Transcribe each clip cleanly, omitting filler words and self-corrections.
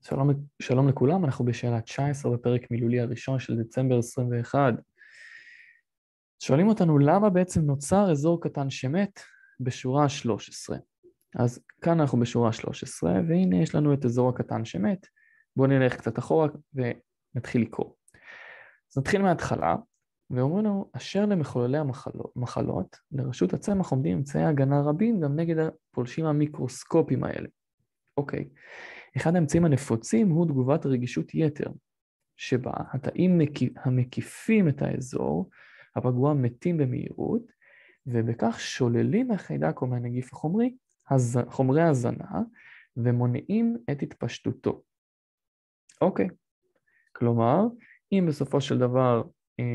שלום לכולם, אנחנו בשאלה 19 בפרק מילולי הראשון של דצמבר 21. שואלים אותנו למה בעצם נוצר אזור קטן שמת בשורה 13. אז כאן אנחנו בשורה 13, והנה יש לנו את אזור הקטן שמת. בואו נלך קצת אחורה ונתחיל לקרוא. אז נתחיל מההתחלה, ואומרים לנו, אשר למחוללי המחלות, לרשות הצמח עומדים אמצעי הגנה רבים גם נגד הפולשים המיקרוסקופיים האלה. אוקיי. אחד האמצעים הנפוצים הוא תגובת רגישות יתר, שבה התאים המקיפים את האזור, הפגוע מתים במהירות, ובכך שוללים מהחיידק או מהנגיף החומרי, חומרי הזנה, ומונעים את התפשטותו. אוקיי. כלומר, אם בסופו של דבר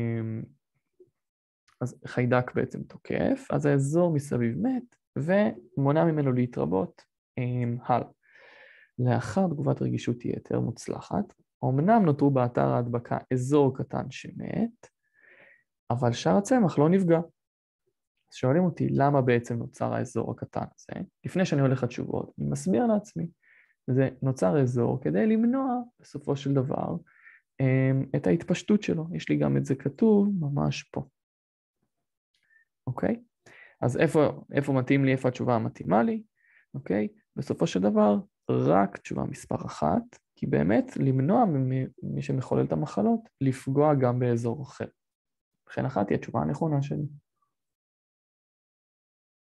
אז חיידק בעצם תוקף, אז האזור מסביב מת, ומונע ממנו להתרבות הלאה. לאחר תגובת רגישות יתר מוצלחת, אמנם נותרו באתר ההדבקה אזור קטן שמת, אבל שאר הצמח לא נפגע. אז שואלים אותי למה בעצם נוצר האזור הקטן הזה. לפני שאני הולך לתשובות, אני מסביר לעצמי. זה נוצר אזור כדי למנוע בסופו של דבר את ההתפשטות שלו. יש לי גם את זה כתוב ממש פה. אוקיי? אז איפה מתאים לי, איפה התשובה המתאימה לי? אוקיי? בסופו של דבר, רק תשובה מספר 1, כי באמת למנוע ממי שמחולל את המחלות, לפגוע גם באזור אחר. לכן אחת היא התשובה הנכונה שלי.